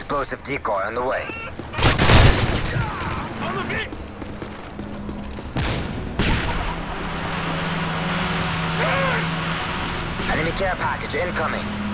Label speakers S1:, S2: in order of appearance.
S1: Explosive decoy on the way. Enemy care package incoming.